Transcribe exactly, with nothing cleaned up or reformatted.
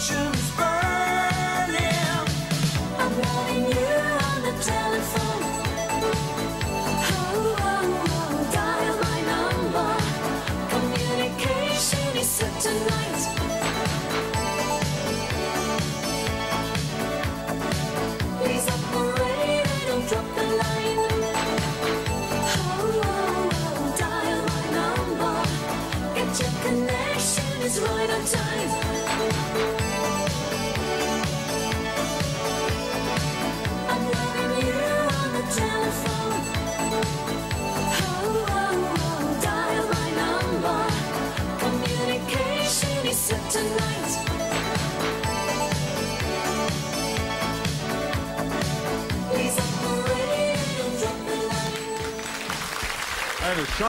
passion's burning. I'm loving you on the telephone. Oh, oh, oh, dial my number. Communication is set tonight. Please operator, don't drop the line. Oh, oh, oh, dial my number. Get your connection is right on time. I'm loving you on the telephone. Oh, oh, oh, dial my number. Communication is set tonight. Please operator, don't drop the line. And a shot.